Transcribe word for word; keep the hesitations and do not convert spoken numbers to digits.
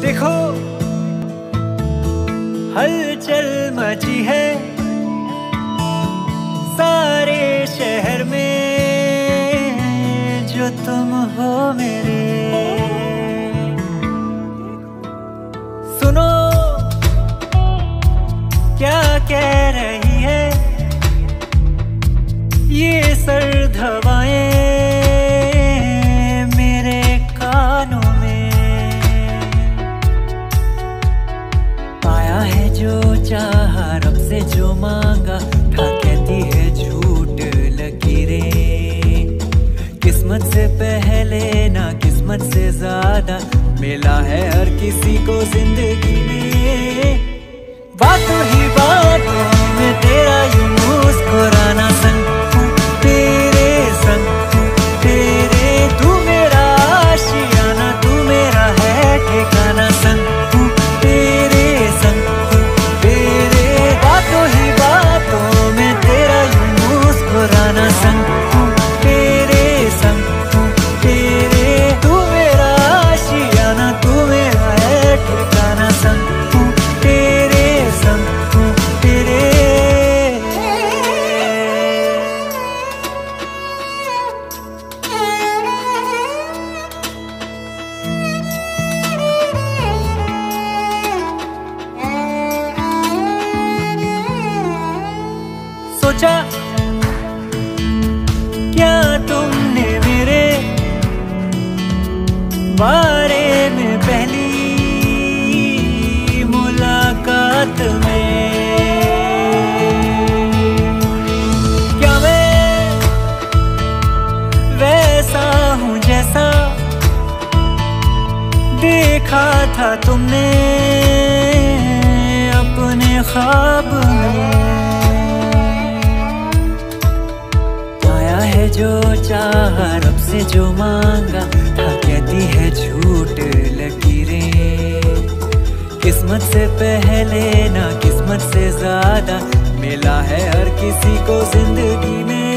देखो हलचल मची है सारे शहर में, जो तुम हो मेरे। सुनो क्या कह रही है ये सर्द हवाएं मेरे कानों में। पाया है जो चाहा, रब से जो मांगा था, कहती है झूठ लकीरें। किस्मत से पहले ना किस्मत से ज्यादा मिला है हर किसी को जिंदगी में। बातों ही बातों में तेरा यूं मुस्कुराना, संग हूँ तेरे संग हूँ तेरे। तू मेरा आशियाना, तू मेरा है ठिकाना, संग हूँ तेरे संग हूँ तेरे। बातों ही बातों में तेरा यूं मुस्कुराना, संग हूँ तेरे संग हूँ तेरे। तू मेरा आशियाना, तू मेरा है ठिकाना, संग हूँ तेरे संग हूँ तेरे। सोचा क्या तुमने मेरे बारे में पहली मुलाकात में? क्या मैं वैसा हूँ जैसा देखा था तुमने अपने ख्वाब में? है जो चाहा, रब से जो मांगा था, कहती है झूठ लकीरें। किस्मत से पहले ना किस्मत से ज्यादा मिला है हर किसी को जिंदगी में।